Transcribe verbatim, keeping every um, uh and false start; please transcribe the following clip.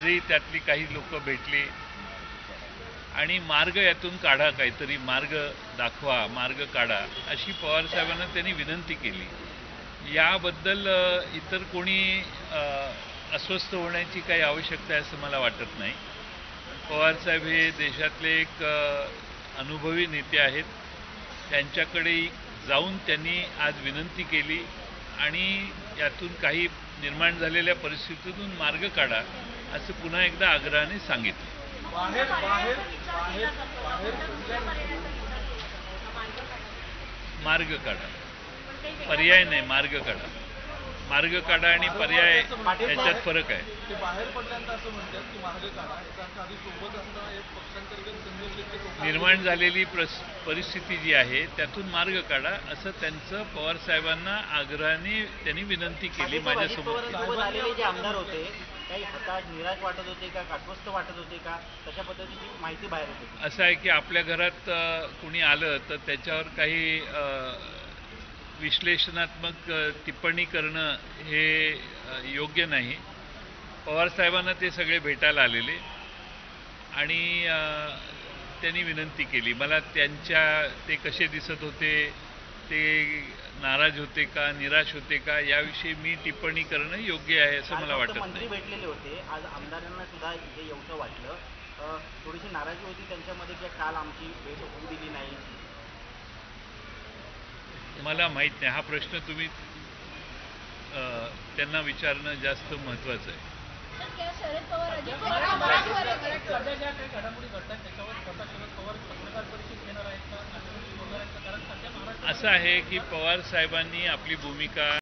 आजही त्यातली काही लोक भेटली आणि मार्ग यातून काढा, काहीतरी मार्ग दाखवा, मार्ग काढा अशी पवारसाहेबांना त्यांनी विनंती केली। याबद्दल इतर कोणी अस्वस्थ होण्याची काही आवश्यकता आहे असं मला वाटत नाही। पवारसाहेब हे देशातले एक अनुभवी नेते आहेत, त्यांच्याकडे जाऊन त्यांनी आज विनंती केली आणि यातून काही निर्माण झालेल्या परिस्थितीतून मार्ग काढा असं पुन्हा एकदा आग्रहाने सांगितलं। मार्ग काढा, पर्याय नाही, मार्ग काढा। मार्ग काढा आणि पर्याय याच्यात फरक आहे। निर्माण झालेली परिस्थिती जी आहे त्यातून मार्ग काढा असं त्यांचं पवारसाहेबांना आग्रहाने त्यांनी विनंती केली। माझ्यासोबत आलेले जे आमदार होते काही हताश निराश वाटत होते का, अस्वस्थ वाटत होते का, तशा पद्धतीची माहिती बाहेर होती। असं आहे की आपल्या घरात कुणी आलं तर त्याच्यावर काही विश्लेषणात्मक टिप्पणी करणं हे योग्य नाही। पवारसाहेबांना ते सगळे भेटायला आलेले आणि त्यांनी विनंती केली। मला त्यांच्या ते कसे दिसत होते, ते नाराज होते का, निराश होते का याविषयी मी टिप्पणी करणं योग्य आहे असं मला वाटत नाही। मंत्री भेटलेले होते, आज आमदारांना सुद्धा इथे येऊचं वाटलं, थोडीशी नाराजी होती त्यांच्यामध्ये की काल आमची भेट होऊ दिली नाही। मला माहीत नाही, हा प्रश्न तुम्ही त्यांना विचारणं जास्त महत्त्वाचं आहे। शरद पवार अजित पवार सध्या ज्या काही घडामोडी घडतात त्याच्यावर स्वतः शरद पवार पत्रकार परिषद घेणार आहेत का, कारण सध्या महाराष्ट्र असं आहे की पवार साहेबांनी आपली भूमिका